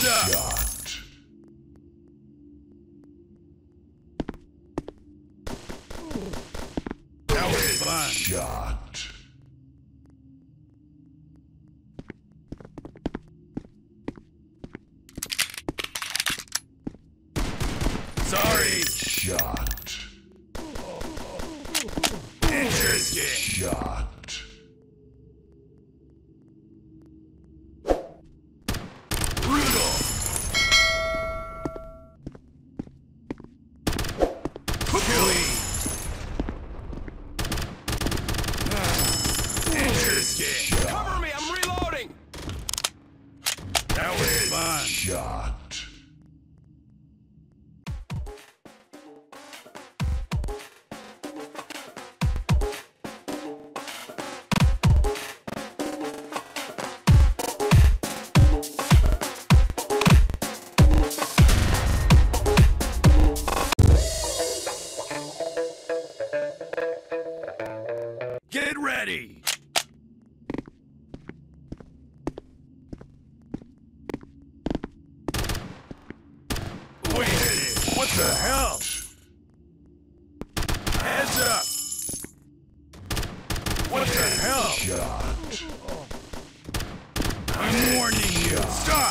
up! Shot. That was fun. Shot. Sorry. Shot. Interesting. Shot. Brutal. Killing. Interesting. Cover me, I'm reloading! That was fun. Shot. Get ready. Wait a minute. What the hell? Heads up. What the hell? Shot. I'm warning you. Stop.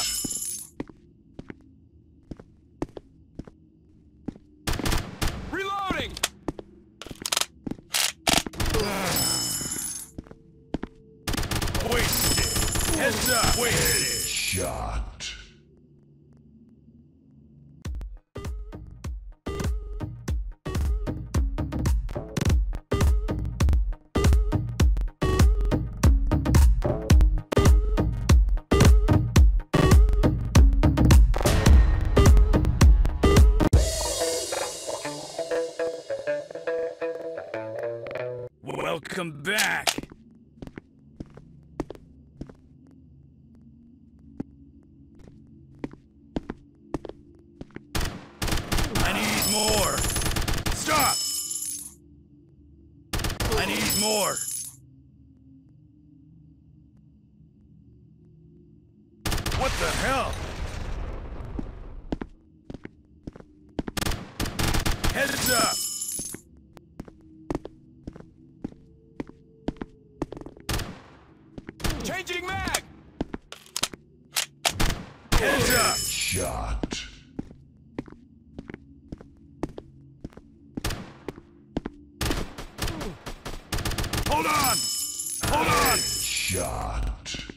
Reloading! Wasted. Heads up. Wasted. Shot. Welcome back. I need more. Stop. I need more. What the hell? Heads up. Changing mag! Heads up. Shot. Hold on. Hold on. Shot.